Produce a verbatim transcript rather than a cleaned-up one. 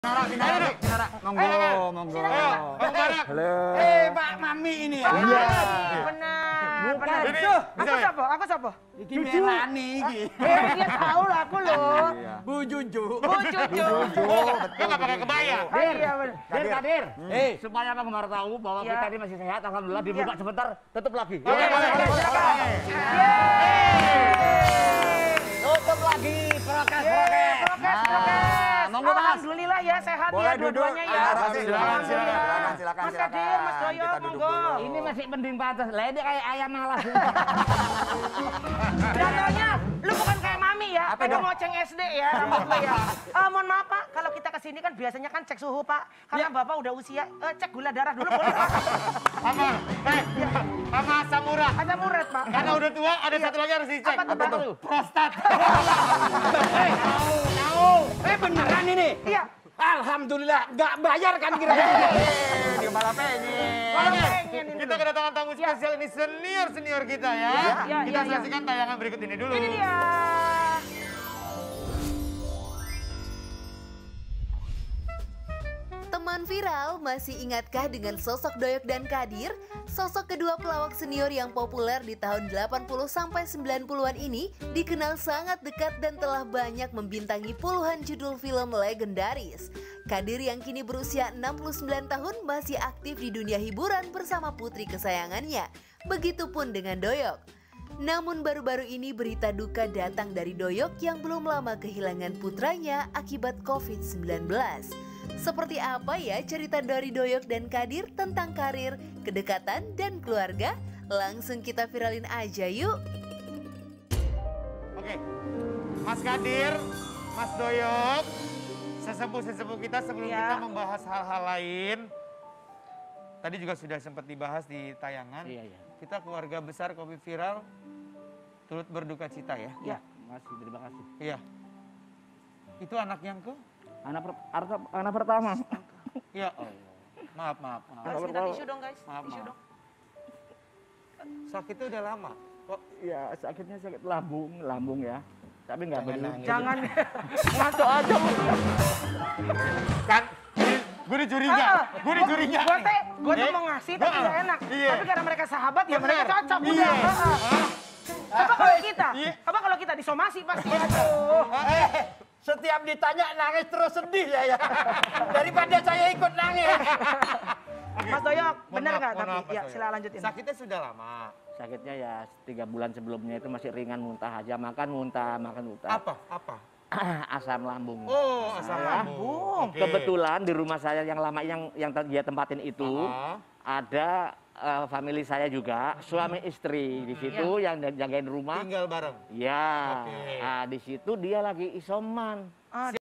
Sinara, Sinara, monggo, monggo. Halo. Eh, Pak Mami ini ya. Iya. Benar. Bukan. Aku siapa? Aku siapa? Iki Melani iki. Eh, dia tahu lah aku loh. Bu Juju. Bu Cucu. Dia nggak pakai kebaya. Oh, iya benar. Dir, Kadir. Eh, Supaya Bang Gemar tahu bahwa Iya. kita ini masih sehat, alhamdulillah. Dibuka sebentar, tutup lagi. Boleh, boleh, boleh. Tutup lagi, prokes, Yeay, prokes. prokes, prokes. Monggo, Mas. Alhamdulillah ya sehat Boleh ya duduk. dua-duanya ya. Silakan, silakan, silakan, silakan, Mas silakan. Kadir, Mas Doyo, Kita duduk monggo. dulu. Ini masih mending pantas. Lah ini kayak ayam malas. Contohnya, lu bukan kayak Mami ya, Apa kayak dong? ngoceng S D ya, rambut lu ya. Eh, mohon maaf Pak, kalau kita kesini kan biasanya kan cek suhu Pak. Karena Bapak udah usia, eh, cek gula darah dulu boleh Pak. Sama, eh, sama asam urat. Ada murid Pak. Karena udah tua, ada satu lagi harus dicek. Apa tuh, Pak? Prostat. Eh, tahu, tahu. Eh, beneran ini? Iya. Alhamdulillah, nggak bayar kan kira-kira. Dia malah pengen. Malah Oke, pengen ini. kita kedatangan tamu spesial ini senior-senior kita ya. Iya, Kita iya, iya. saksikan tayangan berikut ini dulu. Ini dia. Teman viral, masih ingatkah dengan sosok Doyok dan Kadir? Sosok kedua pelawak senior yang populer di tahun delapan puluh sampai sembilan puluhan ini dikenal sangat dekat dan telah banyak membintangi puluhan judul film legendaris. Kadir yang kini berusia enam puluh sembilan tahun masih aktif di dunia hiburan bersama putri kesayangannya. Begitupun dengan Doyok. Namun baru-baru ini berita duka datang dari Doyok yang belum lama kehilangan putranya akibat covid sembilan belas. Seperti apa ya cerita dari Doyok dan Kadir tentang karir, kedekatan, dan keluarga? Langsung kita viralin aja yuk! Oke, Mas Kadir, Mas Doyok, sesepuh-sesepuh kita sebelum Ya. kita membahas hal-hal lain. Tadi juga sudah sempat dibahas di tayangan. Iya, iya. Kita keluarga besar Kopi Viral turut berduka cita ya. Ya, makasih, terima kasih. Iya. Itu anak yang ke? Anak, per, anak, anak pertama. Iya. Oh, maaf, maaf, maaf. Guys, minta tisu dong guys. Maaf, Tisu maaf. dong. Sakitnya udah lama. Kok Ya, sakitnya sakit lambung, lambung ya. Tapi nggak Jangan begitu. nangis. Jangan. Ngaco aja. kan? Gue dicuriga, gue dicuriga. Gue teh, gue tuh Eh, mau ngasih tapi heeh. nggak enak. Iya. Tapi karena mereka sahabat ya mereka Bener. cocok Iya. udah. Heeh. Hah? Coba kalau kita, Iya. coba kalau kita disomasi pasti. Aduh. Eh, setiap ditanya nangis terus sedih saya. Daripada saya ikut nangis. Mas Doyok, Mohon benar maaf, nggak mohon tapi? maaf, Mas Ya, Doyok. sila lanjutin. Sakitnya sudah lama. Sakitnya ya tiga bulan sebelumnya itu masih ringan, muntah aja. Makan muntah, makan muntah. Apa? Apa? Asam lambung. Oh, asam Saya- lambung. Oke. Kebetulan di rumah saya yang lama yang yang te- dia tempatin itu Ah. ada eh, family saya juga, suami istri di situ yang jagain rumah. Tinggal bareng. Ya, Oke. nah, di situ dia lagi isoman. Ah,